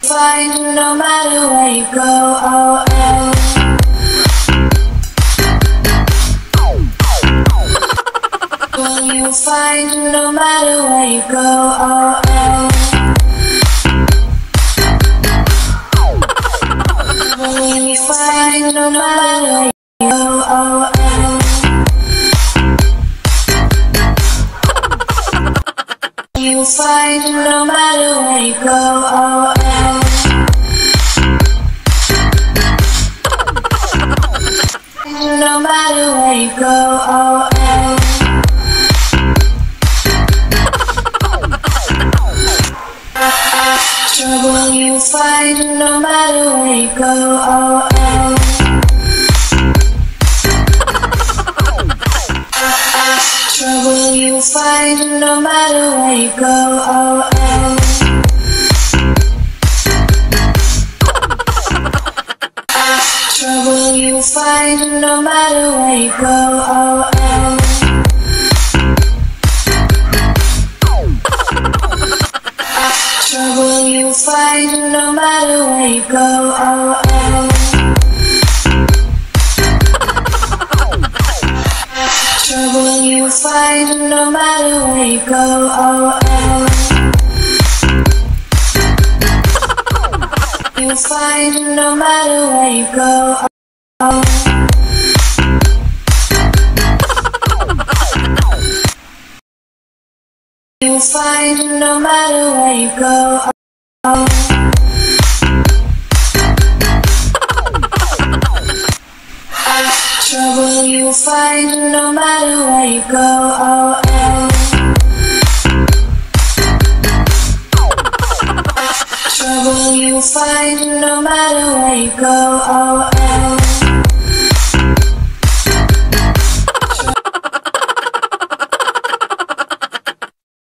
find no matter where you go. Oh, oh. Will you find no matter where you go? Oh, oh. Will you find no matter where you go? Oh, oh. You find no matter where you go. Oh, oh. No matter where you go. Oh, oh. Trouble you find no matter where you go. Oh, oh. Trouble you find no matter where you go. Oh, oh. Trouble you find no matter where you go. Oh, oh. Trouble you find no matter where you go. Oh, oh. Trouble you find no matter where you go. Oh, oh. You find no matter where you go. Oh, you find no matter where you go. Oh, trouble you find no matter where you go. Oh, oh. Trouble you find no matter where you go. Oh, oh.